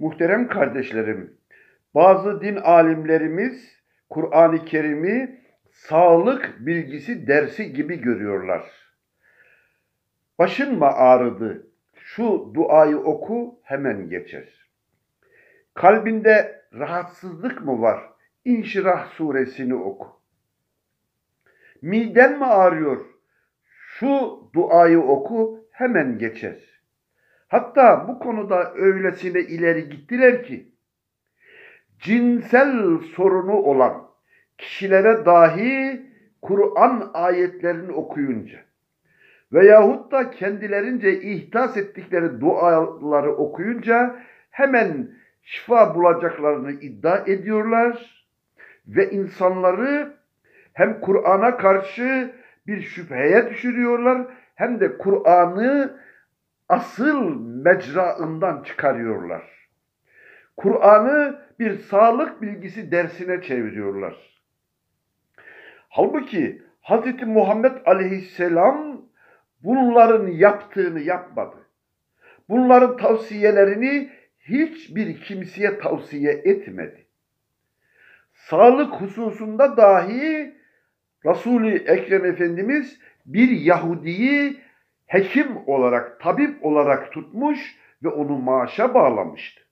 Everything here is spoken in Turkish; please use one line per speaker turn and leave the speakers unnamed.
Muhterem kardeşlerim, bazı din alimlerimiz Kur'an-ı Kerim'i sağlık bilgisi dersi gibi görüyorlar. Başın mı ağrıdı? Şu duayı oku hemen geçer. Kalbinde rahatsızlık mı var? İnşirah suresini oku. Miden mi ağrıyor? Şu duayı oku hemen geçer. Hatta bu konuda öylesine ileri gittiler ki cinsel sorunu olan kişilere dahi Kur'an ayetlerini okuyunca veyahut da kendilerince ihdas ettikleri duaları okuyunca hemen şifa bulacaklarını iddia ediyorlar ve insanları hem Kur'an'a karşı bir şüpheye düşürüyorlar hem de Kur'an'ı asıl mecraından çıkarıyorlar. Kur'an'ı bir sağlık bilgisi dersine çeviriyorlar. Halbuki Hz. Muhammed Aleyhisselam bunların yaptığını yapmadı. Bunların tavsiyelerini hiçbir kimseye tavsiye etmedi. Sağlık hususunda dahi Resul-i Ekrem Efendimiz bir Yahudi'yi hekim olarak, tabip olarak tutmuş ve onu maaşa bağlamıştı.